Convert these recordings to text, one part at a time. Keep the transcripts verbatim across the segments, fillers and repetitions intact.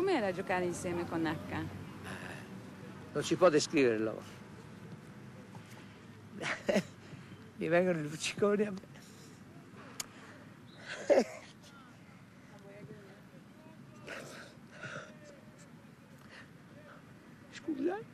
Com'era giocare insieme con Nacka? Non si può descriverlo. Mi vengono i lucciconi a me. Scusate.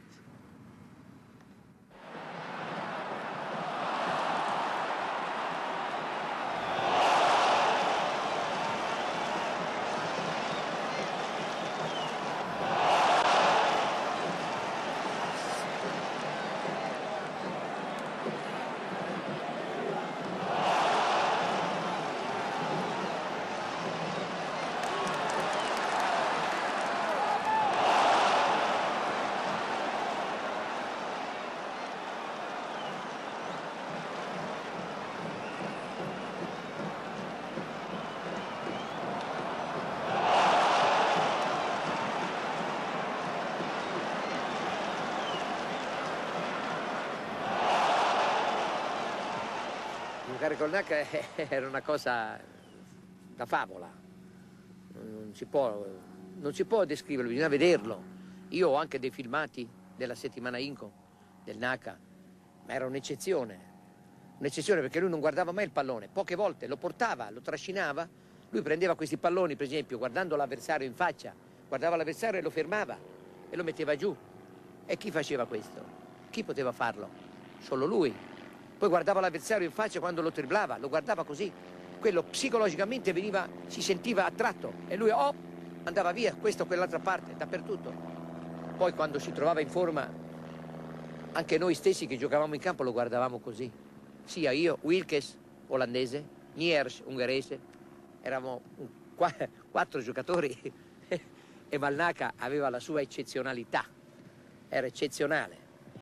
Giocare con Nacka era una cosa da favola, non si può, non si può descriverlo, bisogna vederlo. Io ho anche dei filmati della settimana Inco, del Nacka, ma era un'eccezione, un'eccezione perché lui non guardava mai il pallone, poche volte lo portava, lo trascinava, lui prendeva questi palloni, per esempio, guardando l'avversario in faccia, guardava l'avversario e lo fermava e lo metteva giù. E chi faceva questo? Chi poteva farlo? Solo lui. Poi guardava l'avversario in faccia quando lo triplava, lo guardava così. Quello psicologicamente veniva, si sentiva attratto e lui oh, andava via, questa o quell'altra parte, dappertutto. Poi quando si trovava in forma, anche noi stessi che giocavamo in campo lo guardavamo così. Sia io, Wilkes, olandese, Niers, ungherese, eravamo un, quattro giocatori e Nacka aveva la sua eccezionalità, era eccezionale.